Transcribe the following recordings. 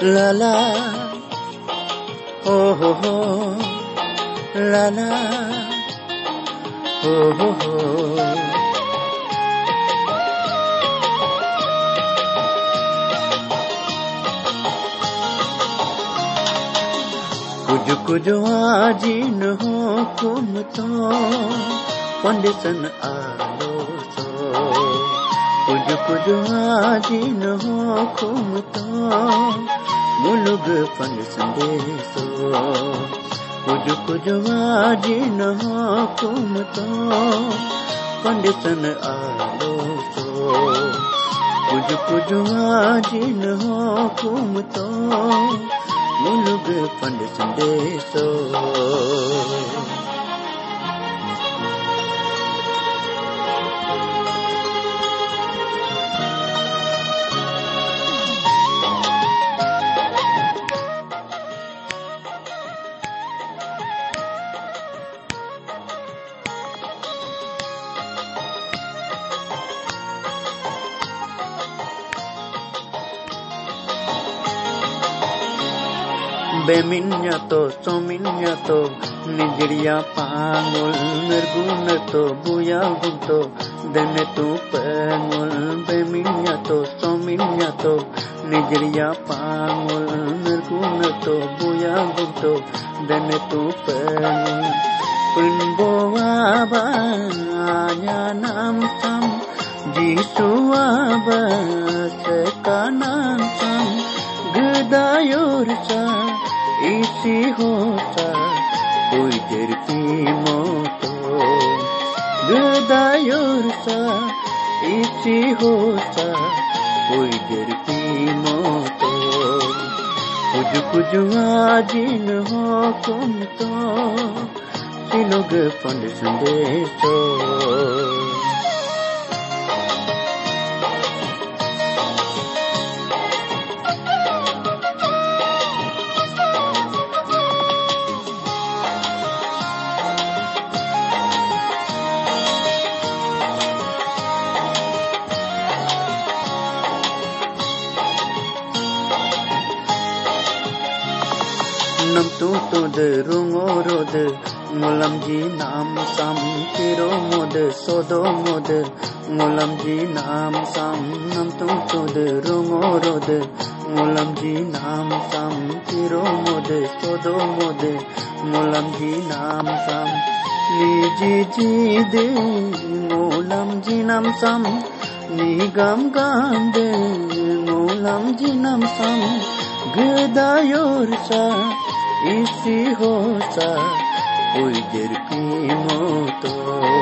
La la, oh ho ho, la la, oh ho ho. कुछ आज न हो कुम तो कंडीशन आलो सो कुछ आज न हो कुम तो मुलुग फंड संदेशो कुछ आज न हो कुम तो कंडीशन आलो सो कुछ आज न हो कुम तो मुलुग फंड संदेशो बेमिन्या तो सोमिन्या तो निजड़िया पांगुल निर्गुण तो बुया गुतो दने तू पेंगुल बेमिन्या तो सोमिन्या तो निजड़िया पांगुल निर्गुण तो बुया गुतो दने तू पेंगुल पुंबो आबा आया नाम सम जीसु आबा सेकानाम सम गदायोर सा इसी होता कोई जरती मोतो गदायोर सा इसी होता कोई जरती मोतो कुछ आज न हो तुम तो सिलोग फंड संदेशो नम तू तुद रुंगो रोद मुलम जी नाम सम तिरो मोद सोदो मोद मुलम जी नाम सम नम तू तुद रुंगो रोद मुलम जी नाम सम तिरो मोद सोदो मोद मुलम जी नाम सम लीजी जी दे मुलम जी नाम सम निगम गांद मुलम जी नाम सम गदायोर सा इसी होता कोई जरती मोतो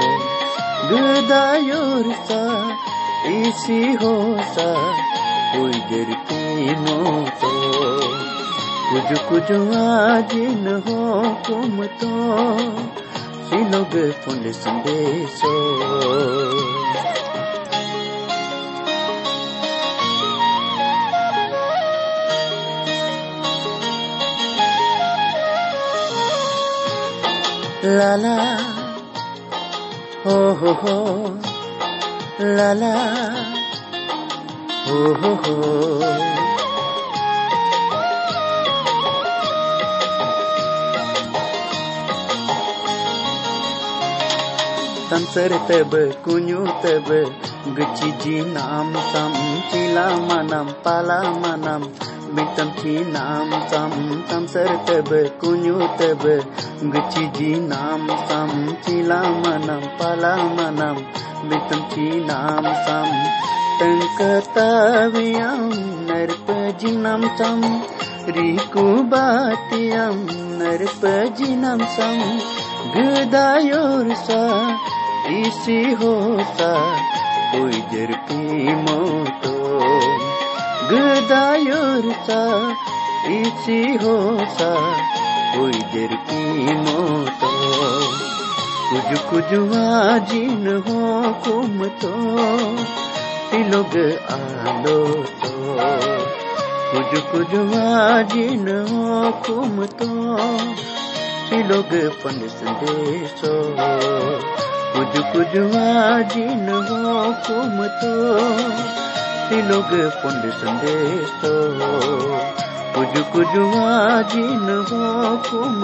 गदायोर सा इसी होता कोई जरती मोतो कुछ आज न हो कुम तो सिलोग फुंड संदेशो La la, ho ho ho, la la, ho ho ho. Tansar teb kunyu teb gchi ji naam sam chila manam pala manam बितम की नाम सम तमसर तब कुन्यू तब गची जी नाम सम चिला मनम पला मनम बितम की नाम सम तंकताव्यम नरप जी नाम सम रिकु बातियम नरप जी नाम सम गदायोर सा इसी होता कोई जरती मोतो गदायोर सा इसी होता कोई जरती मोतो कुछ आज न हो कुम तो सिलोग आलो तो कुछ आज न हो कुम तो सिलोग फंड संदेशो कुछ आज न हो कुम तो लोग फुंड संदेशो जुक जुआ जिन हो कुम